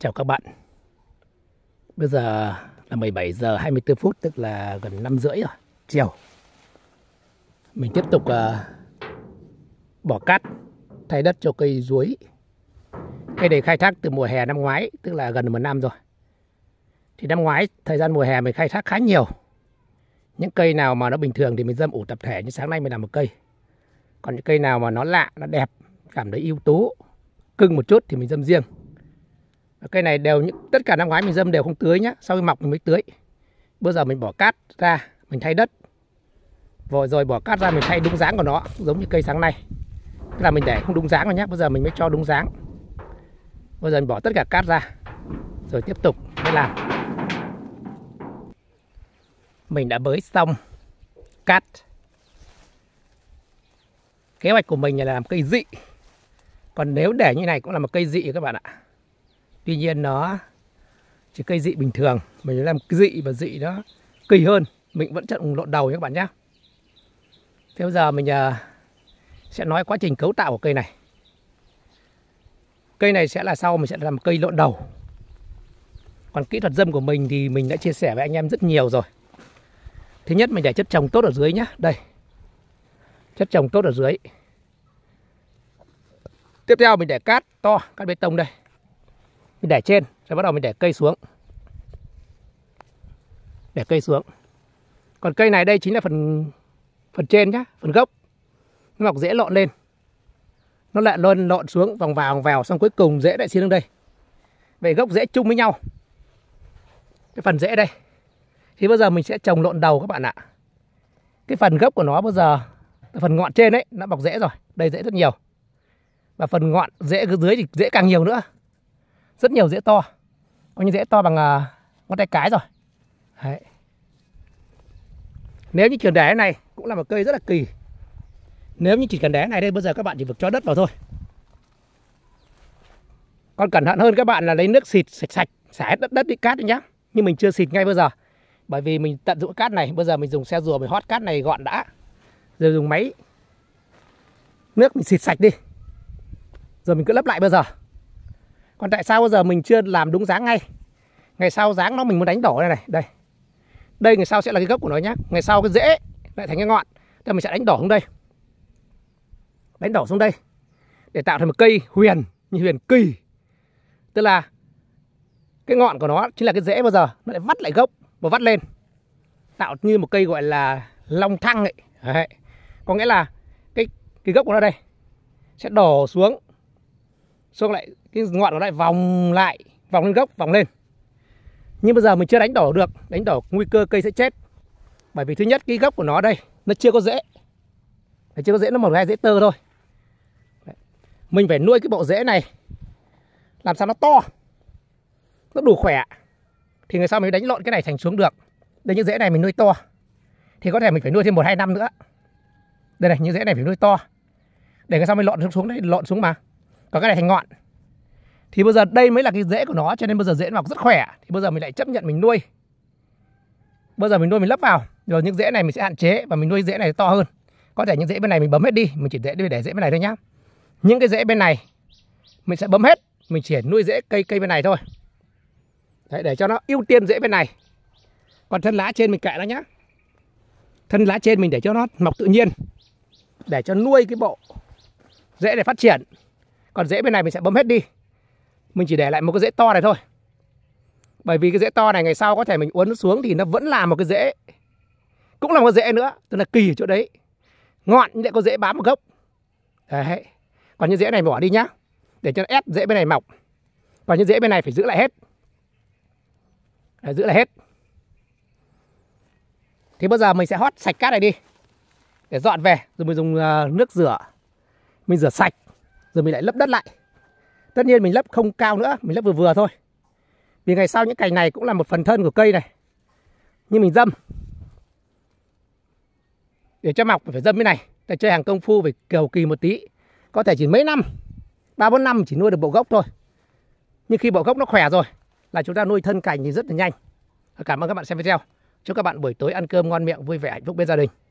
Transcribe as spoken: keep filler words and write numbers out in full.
Chào các bạn. Bây giờ là mười bảy giờ hai mươi tư phút, tức là gần năm rưỡi rồi, chiều. Mình tiếp tục uh, bỏ cát thay đất cho cây chuối. Cây này khai thác từ mùa hè năm ngoái, tức là gần một năm rồi. Thì năm ngoái thời gian mùa hè mình khai thác khá nhiều. Những cây nào mà nó bình thường thì mình dâm ủ tập thể, như sáng nay mình làm một cây. Còn những cây nào mà nó lạ, nó đẹp, cảm thấy ưu tú, cưng một chút thì mình dâm riêng. Cây này đều, tất cả năm ngoái mình dâm đều không tưới nhá, sau khi mọc mình mới tưới. Bây giờ mình bỏ cát ra, mình thay đất. Rồi rồi bỏ cát ra mình thay đúng dáng của nó, giống như cây sáng nay. Tức là mình để không đúng dáng rồi nhá, bây giờ mình mới cho đúng dáng. Bây giờ mình bỏ tất cả cát ra, rồi tiếp tục mới làm. Mình đã bới xong cát. Kế hoạch của mình là làm cây dị. Còn nếu để như này cũng là một cây dị các bạn ạ. Tuy nhiên nó chỉ cây dị bình thường. Mình làm dị và dị nó kỳ hơn. Mình vẫn chọn lộn đầu nha các bạn nhé. Thế bây giờ mình uh, sẽ nói quá trình cấu tạo của cây này. Cây này sẽ là sau mình sẽ làm cây lộn đầu. Còn kỹ thuật dâm của mình thì mình đã chia sẻ với anh em rất nhiều rồi. Thứ nhất mình để chất trồng tốt ở dưới nhé. Đây, chất trồng tốt ở dưới. Tiếp theo mình để cát to, cát bê tông đây. Mình để trên, rồi bắt đầu mình để cây xuống. Để cây xuống. Còn cây này đây chính là phần phần trên nhá, phần gốc. Nó mọc rễ lộn lên. Nó lại lộn lộn xuống, vòng vào vòng vào, xong cuối cùng rễ lại xin lên đây. Vậy gốc rễ chung với nhau. Cái phần rễ đây. Thì bây giờ mình sẽ trồng lộn đầu các bạn ạ. Cái phần gốc của nó bây giờ, phần ngọn trên ấy, nó mọc rễ rồi. Đây rễ rất nhiều. Và phần ngọn rễ dưới thì rễ càng nhiều nữa. Rất nhiều rễ to. Có những rễ to bằng uh, ngón tay cái rồi. Đấy. Nếu như trường đế này cũng là một cây rất là kỳ. Nếu như chỉ cần đế này đây, bây giờ các bạn chỉ việc cho đất vào thôi. Còn cẩn thận hơn các bạn là lấy nước xịt sạch sạch, xả đất đất đi cát đi nhá. Nhưng mình chưa xịt ngay bây giờ. Bởi vì mình tận dụng cát này, bây giờ mình dùng xe rùa mình hót cát này gọn đã. Rồi dùng máy nước mình xịt sạch đi. Rồi mình cứ lấp lại bây giờ. Còn tại sao bây giờ mình chưa làm đúng dáng ngay? Ngày sau dáng nó mình muốn đánh đổ đây này, đây. Đây ngày sau sẽ là cái gốc của nó nhá. Ngày sau cái rễ lại thành cái ngọn. Thì mình sẽ đánh đổ xuống đây. Đánh đổ xuống đây. Để tạo thành một cây huyền, như huyền kỳ. Tức là cái ngọn của nó chính là cái rễ bây giờ nó lại vắt lại gốc và vắt lên. Tạo như một cây gọi là long thăng ấy. Đấy. Có nghĩa là cái cái gốc của nó đây sẽ đổ xuống. Xong lại cái ngọn nó lại vòng lại, vòng lên gốc, vòng lên. Nhưng bây giờ mình chưa đánh đổ được, đánh đổ nguy cơ cây sẽ chết. Bởi vì thứ nhất cái gốc của nó đây nó chưa có rễ. Nó chưa có rễ, nó một hai rễ tơ thôi. Đấy. Mình phải nuôi cái bộ rễ này làm sao nó to, nó đủ khỏe. Thì ngày sau mình đánh lộn cái này thành xuống được. Đây những rễ này mình nuôi to thì có thể mình phải nuôi thêm một hai năm nữa. Đây này, những rễ này phải nuôi to. Để ngày sau mình lộn xuống đấy, lộn xuống mà. Còn cái này thành ngọn. Thì bây giờ đây mới là cái rễ của nó, cho nên bây giờ rễ nó mọc rất khỏe. Thì bây giờ mình lại chấp nhận mình nuôi. Bây giờ mình nuôi mình lấp vào. Rồi những rễ này mình sẽ hạn chế và mình nuôi rễ này to hơn. Có thể những rễ bên này mình bấm hết đi, mình chỉ để để rễ bên này thôi nhá. Những cái rễ bên này mình sẽ bấm hết, mình chỉ nuôi rễ cây cây bên này thôi. Đấy, để cho nó ưu tiên rễ bên này. Còn thân lá trên mình kệ nó nhá. Thân lá trên mình để cho nó mọc tự nhiên. Để cho nuôi cái bộ rễ để phát triển. Còn rễ bên này mình sẽ bấm hết đi. Mình chỉ để lại một cái rễ to này thôi. Bởi vì cái rễ to này ngày sau có thể mình uốn nó xuống thì nó vẫn là một cái rễ. Cũng là một cái rễ nữa. Tức là kỳ ở chỗ đấy. Ngọn lại có rễ bám một gốc. Đấy. Còn những rễ này bỏ đi nhá. Để cho nó ép rễ bên này mọc. Còn những rễ bên này phải giữ lại hết. Đấy, giữ lại hết. Thì bây giờ mình sẽ hót sạch cát này đi. Để dọn về. Rồi mình dùng nước rửa. Mình rửa sạch. Rồi mình lại lấp đất lại. Tất nhiên mình lấp không cao nữa, mình lấp vừa vừa thôi. Vì ngày sau những cành này cũng là một phần thân của cây này. Nhưng mình dâm. Để cho mọc phải dâm cái này. Để chơi hàng công phu phải cầu kỳ một tí. Có thể chỉ mấy năm, ba bốn năm chỉ nuôi được bộ gốc thôi. Nhưng khi bộ gốc nó khỏe rồi là chúng ta nuôi thân cành thì rất là nhanh. Cảm ơn các bạn xem video. Chúc các bạn buổi tối ăn cơm ngon miệng, vui vẻ, hạnh phúc bên gia đình.